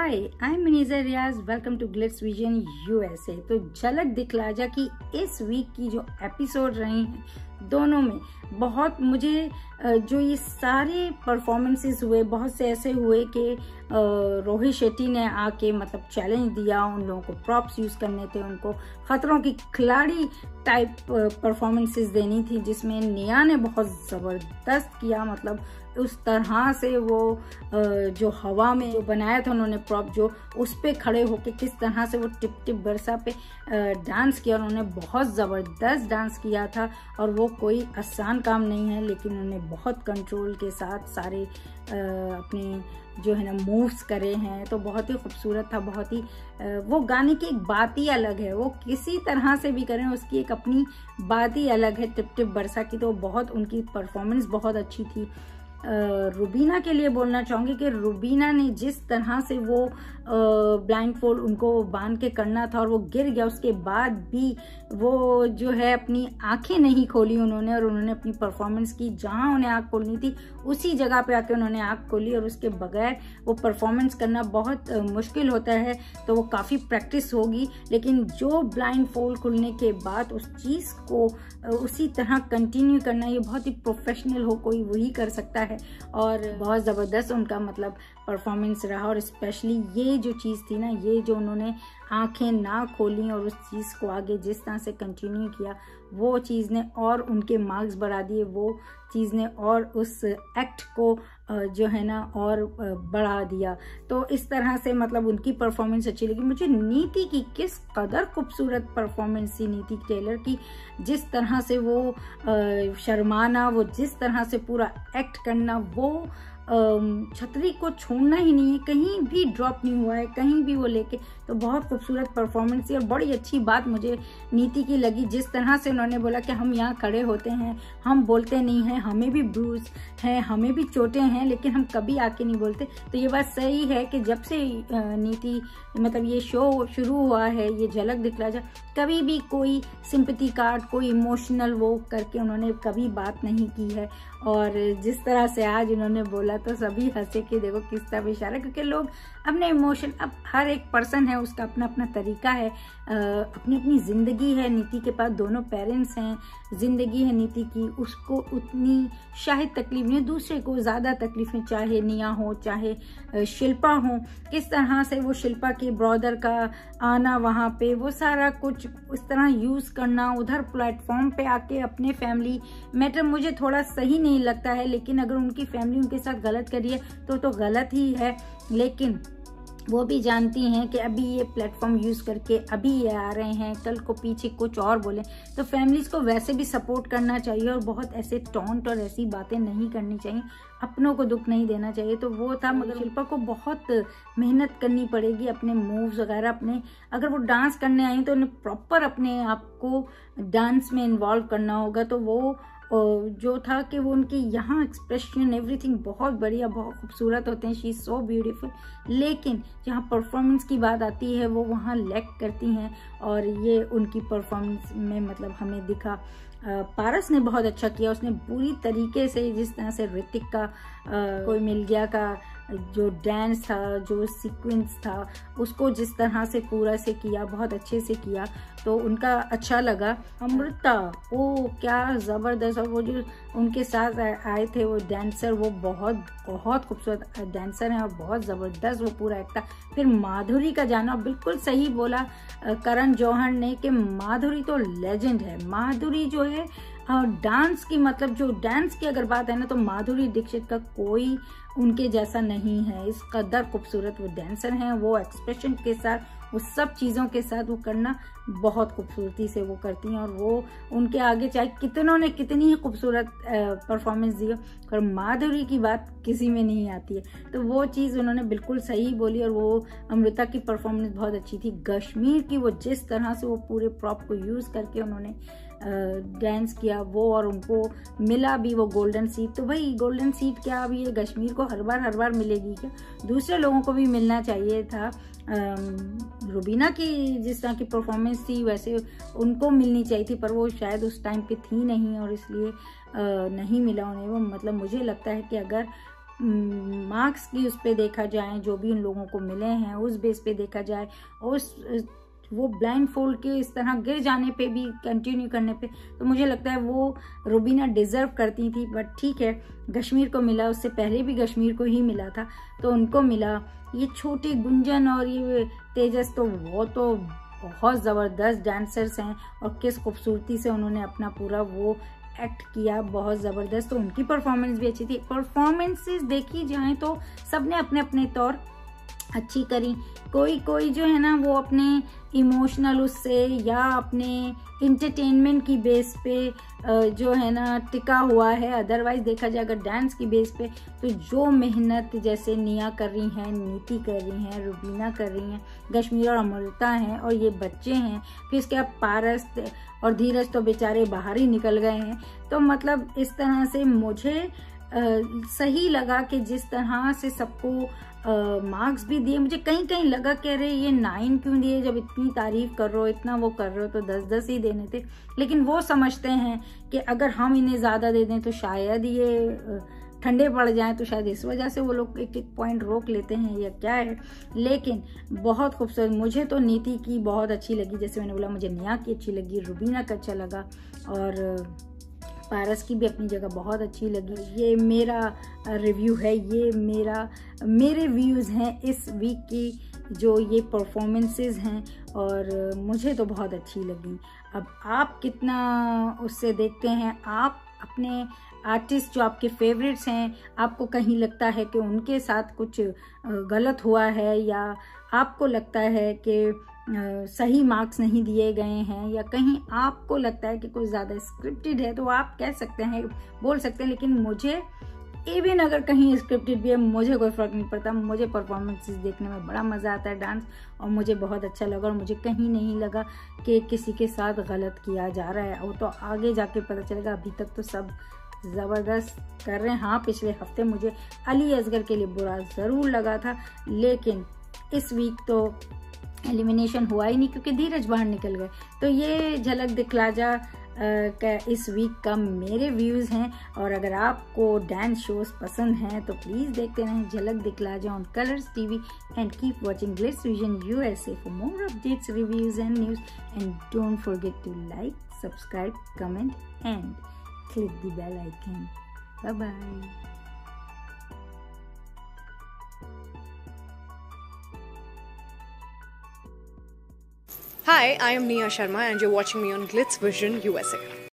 Hi, I am Muniza Riyaz. Welcome to Glitz Vision USA. तो झलक दिखला जा कि इस वीक की जो एपिसोड रही हैं दोनों में बहुत मुझे जो ये सारे परफॉर्मेंसेस हुए, बहुत से ऐसे हुए कि रोहित शेट्टी ने आके मतलब चैलेंज दिया, उन लोगों को प्रॉप्स यूज करने थे, उनको खतरों की खिलाड़ी टाइप परफॉर्मेंसेस देनी थी, जिसमें निया ने बहुत ज़बरदस्त किया। मतलब उस तरह से वो जो हवा में जो बनाया था उन्होंने प्रॉप, जो उस पे खड़े होके किस तरह से वो टिप टिप बरसा पे डांस किया, उन्होंने बहुत ज़बरदस्त डांस किया था। और वो कोई आसान काम नहीं है, लेकिन उन्होंने बहुत कंट्रोल के साथ सारे अपने जो है ना मूव्स करे हैं, तो बहुत ही खूबसूरत था। बहुत ही वो गाने की एक बात ही अलग है, वो किसी तरह से भी करें उसकी एक अपनी बात ही अलग है। टिप टिप बरसा की तो बहुत उनकी परफॉर्मेंस बहुत अच्छी थी। रुबीना के लिए बोलना चाहूँगी कि रुबीना ने जिस तरह से वो ब्लाइंड फोल्ड उनको बांध के करना था और वो गिर गया, उसके बाद भी वो जो है अपनी आंखें नहीं खोली उन्होंने, और उन्होंने अपनी परफॉर्मेंस की। जहां उन्हें आंख खोलनी थी उसी जगह पे आके उन्होंने आंख खोली, और उसके बगैर वो परफॉर्मेंस करना बहुत मुश्किल होता है। तो वो काफ़ी प्रैक्टिस होगी, लेकिन जो ब्लाइंड फोल्ड खुलने के बाद उस चीज़ को उसी तरह कंटिन्यू करना, ये बहुत ही प्रोफेशनल हो कोई वही कर सकता है। और बहुत ज़बरदस्त उनका मतलब परफॉर्मेंस रहा। और स्पेशली ये जो चीज़ थी ना, ये जो उन्होंने आंखें ना खोली और उस चीज़ को आगे जिस तरह से कंटिन्यू किया, वो चीज़ ने और उनके मार्क्स बढ़ा दिए, वो चीज़ ने और उस एक्ट को जो है ना और बढ़ा दिया। तो इस तरह से मतलब उनकी परफॉर्मेंस अच्छी लगी मुझे। नीति की किस कदर खूबसूरत परफॉर्मेंस थी नीति टेलर की, जिस तरह से वो शर्माना, वो जिस तरह से पूरा एक्ट करना, वो छतरी को छोड़ना ही नहीं है, कहीं भी ड्रॉप नहीं हुआ है, कहीं भी वो लेके, तो बहुत खूबसूरत परफॉर्मेंस थी। और बड़ी अच्छी बात मुझे नीति की लगी, जिस तरह से उन्होंने बोला कि हम यहाँ खड़े होते हैं, हम बोलते नहीं हैं, हमें भी ब्रूज हैं, हमें भी चोटें हैं, लेकिन हम कभी आके नहीं बोलते। तो ये बात सही है कि जब से नीति मतलब ये शो शुरू हुआ है, ये झलक दिखला जा, कभी भी कोई सिंपैथी कार्ड, कोई इमोशनल वो करके उन्होंने कभी बात नहीं की है। और जिस तरह से आज उन्होंने बोला तो सभी हंसे कि देखो किस तरह इशारा, क्योंकि लोग अपने इमोशन, अब हर एक पर्सन है, उसका अपना अपना तरीका है, अपनी अपनी ज़िंदगी है। नीति के पास दोनों पेरेंट्स हैं, ज़िंदगी है नीति की, उसको उतनी शायद तकलीफ नहीं, दूसरे को ज़्यादा तकलीफें, चाहे निया हो चाहे शिल्पा हो। किस तरह से वो शिल्पा के ब्रदर का आना वहाँ पे, वो सारा कुछ इस तरह यूज़ करना, उधर प्लेटफॉर्म पे आके अपने फैमिली मैटर मुझे थोड़ा सही नहीं लगता है। लेकिन अगर उनकी फैमिली उनके साथ गलत करी है तो गलत ही है, लेकिन वो भी जानती हैं कि अभी ये प्लेटफॉर्म यूज़ करके अभी ये आ रहे हैं, कल को पीछे कुछ और बोलें, तो फैमिलीज को वैसे भी सपोर्ट करना चाहिए और बहुत ऐसे टॉन्ट और ऐसी बातें नहीं करनी चाहिए, अपनों को दुख नहीं देना चाहिए। तो वो था, मगर शिल्पा को बहुत मेहनत करनी पड़ेगी अपने मूव्स वगैरह, अपने अगर वो डांस करने आई तो उन्हें प्रॉपर अपने आप को डांस में इन्वॉल्व करना होगा। तो वो जो था कि वो उनके यहाँ एक्सप्रेशन एवरीथिंग बहुत बढ़िया, बहुत खूबसूरत होते हैं, शी इज़ सो ब्यूटीफुल। लेकिन जहाँ परफॉर्मेंस की बात आती है वो वहाँ लैक करती हैं, और ये उनकी परफॉर्मेंस में मतलब हमें दिखा। पारस ने बहुत अच्छा किया, उसने पूरी तरीके से, जिस तरह से ऋतिक का कोई मिल गया का जो डांस था, जो सीक्वेंस था, उसको जिस तरह से पूरा से किया, बहुत अच्छे से किया, तो उनका अच्छा लगा। अमृता, ओ क्या ज़बरदस्त, और वो जो उनके साथ आए थे वो डांसर, वो बहुत बहुत खूबसूरत डांसर हैं और बहुत ज़बरदस्त वो पूरा एक्ट था। फिर माधुरी का जाना, बिल्कुल सही बोला करण जौहर ने कि माधुरी तो लेजेंड है। माधुरी जो है डांस की, मतलब जो डांस की अगर बात है ना, तो माधुरी दीक्षित का कोई उनके जैसा नहीं है। इस कदर खूबसूरत वो डांसर हैं, वो एक्सप्रेशन के साथ, वो सब चीज़ों के साथ वो करना बहुत खूबसूरती से वो करती हैं, और वो उनके आगे चाहे कितनों ने कितनी ही खूबसूरत परफॉर्मेंस दी हो, पर माधुरी की बात किसी में नहीं आती है। तो वो चीज़ उन्होंने बिल्कुल सही बोली। और वो अमृता की परफॉर्मेंस बहुत अच्छी थी। कश्मीर की वो जिस तरह से वो पूरे प्रॉप को यूज़ करके उन्होंने डांस किया वो, और उनको मिला भी वो गोल्डन सीट। तो भाई गोल्डन सीट क्या अभी ये कश्मीर को हर बार मिलेगी क्या? दूसरे लोगों को भी मिलना चाहिए था। रुबीना की जिस तरह की परफॉर्मेंस थी वैसे उनको मिलनी चाहिए थी, पर वो शायद उस टाइम पे थी नहीं और इसलिए नहीं मिला उन्हें वो। मतलब मुझे लगता है कि अगर मार्क्स की उस पर देखा जाए, जो भी उन लोगों को मिले हैं उस बेस पे देखा जाए, उस वो ब्लाइंड फोल्ड के इस तरह गिर जाने पे भी कंटिन्यू करने पे, तो मुझे लगता है वो रुबीना डिजर्व करती थी। बट ठीक है, कश्मीर को मिला, उससे पहले भी कश्मीर को ही मिला था तो उनको मिला। ये छोटे गुंजन और ये तेजस तो वो तो बहुत ज़बरदस्त डांसर्स हैं और किस खूबसूरती से उन्होंने अपना पूरा वो एक्ट किया, बहुत ज़बरदस्त। तो उनकी परफॉर्मेंस भी अच्छी थी। परफॉर्मेंसेस देखी जाए तो सबने अपने अपने तौर अच्छी करी। कोई जो है ना वो अपने इमोशनल उससे या अपने इंटरटेनमेंट की बेस पे जो है ना टिका हुआ है। अदरवाइज देखा जाए अगर डांस की बेस पे तो जो मेहनत जैसे निया कर रही हैं, नीति कर रही हैं, रुबीना कर रही हैं, कश्मीर और अमृता हैं और ये बच्चे हैं, फिर इसके बाद पारस और धीरज तो बेचारे बाहर ही निकल गए हैं। तो मतलब इस तरह से मुझे सही लगा कि जिस तरह से सबको मार्क्स भी दिए। मुझे कहीं कहीं लगा कह रहे ये 9 क्यों दिए, जब इतनी तारीफ कर रहे हो, इतना वो कर रहे हो तो 10-10 ही देने थे। लेकिन वो समझते हैं कि अगर हम इन्हें ज़्यादा दे दें तो शायद ये ठंडे पड़ जाएं, तो शायद इस वजह से वो लोग एक एक पॉइंट रोक लेते हैं या क्या है। लेकिन बहुत खूबसूरत, मुझे तो नीति की बहुत अच्छी लगी, जैसे मैंने बोला मुझे निया की अच्छी लगी, रुबीना का अच्छा लगा और पारस की भी अपनी जगह बहुत अच्छी लगी। ये मेरा रिव्यू है, ये मेरे व्यूज़ हैं इस वीक की जो ये परफॉर्मेंसेस हैं और मुझे तो बहुत अच्छी लगी। अब आप कितना उससे देखते हैं, आप अपने आर्टिस्ट जो आपके फेवरेट्स हैं, आपको कहीं लगता है कि उनके साथ कुछ गलत हुआ है या आपको लगता है कि सही मार्क्स नहीं दिए गए हैं या कहीं आपको लगता है कि कुछ ज़्यादा स्क्रिप्टेड है, तो आप कह सकते हैं, बोल सकते हैं। लेकिन मुझे इवन अगर कहीं स्क्रिप्टेड भी है मुझे कोई फ़र्क नहीं पड़ता। मुझे परफॉर्मेंसेस देखने में बड़ा मज़ा आता है डांस, और मुझे बहुत अच्छा लगा और मुझे कहीं नहीं लगा कि किसी के साथ गलत किया जा रहा है। वो तो आगे जाके पता चलेगा, अभी तक तो सब ज़बरदस्त कर रहे हैं। हाँ, पिछले हफ्ते मुझे अली असगर के लिए बुरा ज़रूर लगा था, लेकिन इस वीक तो एलिमिनेशन हुआ ही नहीं क्योंकि धीरज बाहर निकल गए। तो ये झलक दिखला जा का इस वीक का मेरे व्यूज़ हैं। और अगर आपको डांस शोज पसंद हैं तो प्लीज़ देखते रहें Jhalak Dikhla Jaa on Colors TV and keep watching Glitz Vision USA for more updates, reviews and news. And don't forget to like, subscribe, comment and click the bell icon. Bye bye. Hi, I am Nia Sharma and you're watching me on Glitz Vision USA.